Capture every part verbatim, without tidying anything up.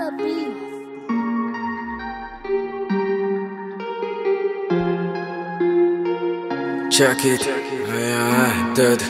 please. Check it, yeah, dead.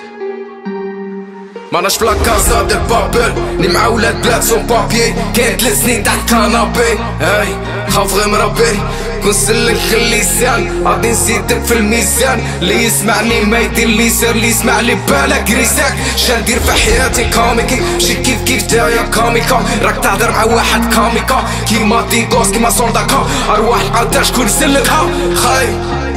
ماناش فلا كازا ديال بابل لي مع ولاد بلاد سون بابيي. كاين تلات سنين تحت كنابي، هاي خاف غير مربي كون سلك خلي لسان غادي نزيدك في الميزان. اللي يسمعني ما يدير لي سير، اللي يسمع لي بالك ريساك. شندير في حياتي كوميكي ماشي كيف كيف تايا كوميكا. راك تهضر مع واحد كوميكا كيما ديغوس كيما سولداكا. ارواح العاده شكون يسلكها خاي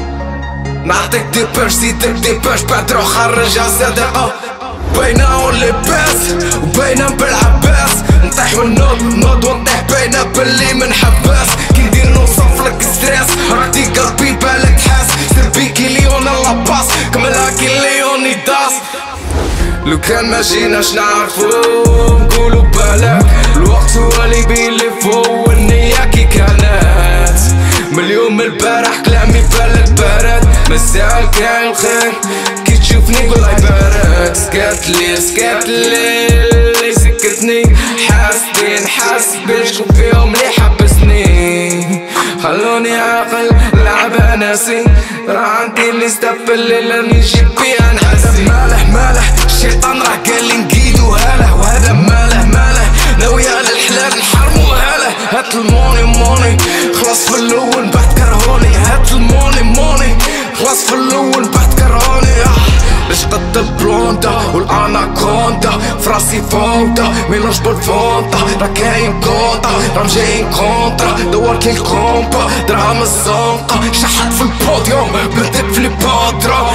نعطيك دي باش زيدك دي باش بعد روح خرجها صديقة. باينة ولي باس وباينة بالعباس. نطيح ونوض نوض ونطيح باينة باللي منحباس. كي ندير نوصفلك ستريس راكي قلبي بالك تحاس. سير بيكي ليون لاباس كملها كي ليوني داس. لو كان ما جيناش نعرفو نقولو بالك الوقت هو اللي يبين لي فوق والنية كي كانت. مليون من البارح كلامي بالك بارد مساء كاين الخير كي تشوفني قول يبارك. سكاتلي سكاتلي اللي سكتني حاسدين حاسبين شوف فيهم اللي حبسني. خلوني عاقل لعبة ناسي راه عندي اللي ستاب الليلة نجيب بيها نحاسي. مالح مالح الشيطان راه قال لي نقيدو هاله وهذا ماله ماله ناوية للحلال نحرمو هاله. هات الموني موني خلاص في الاول بعد كرهوني. هات الموني موني خلاص في الاول بعد كرهوني. ليش قد البلوندا والاناكوندا فراسي فوضى ميلونج بالفونطا. راه كاين كونطا راهم جايين كونطرا دور كي الكومبا دراهم الزنقة. شحات في البوديوم بنتك في لي بودرا.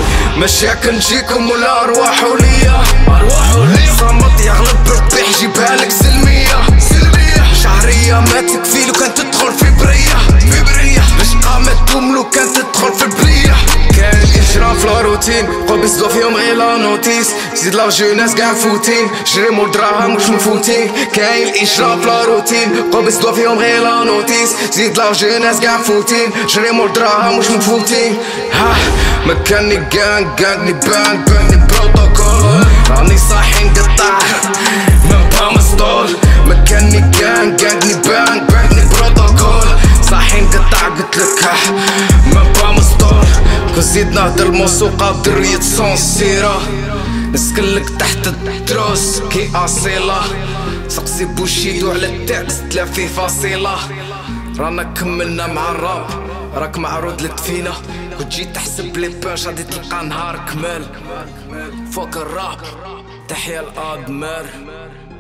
مشاكل نجيكم ولا ارواحو ليا ارواحو ليا. صمت يغلب بالطيح جيبها لك سلمية سلمية. شهرية ما تكفي لو كان تدخل في برية في برية. باش قامت توم لو كان تدخل في برية. كاين الاجرام في الروتين قول بيصدو فيهم غير لا نوتيس. زيد لا جوناس قاع مفوتين جري مول دراهم مش مفوتين. كاين الاجرام في الروتين قول بيصدو فيهم غير لا نوتيس. زيد لا جوناس قاع مفوتين جري مول دراهم مش مفوتين. ها مكاني كان كاني بان باني بروتوكول راني صاحي نقطع من با مسطول. مكاني كان كاني بان باني بروتوكول صاحي نقطع قلتلك من با مسطول. كنزيد نهدر الموسوقة درية سونسيرة نسكنلك تحت الدروس كي اصيلة. سقسي بوشيدو على التكست لا فيه فاصلة. رانا كملنا مع الراب راك معروض لدفينا. كنت جيت تحسب لي باش غادي تلقى نهار كمال. فوق الراب تحيا الادمار.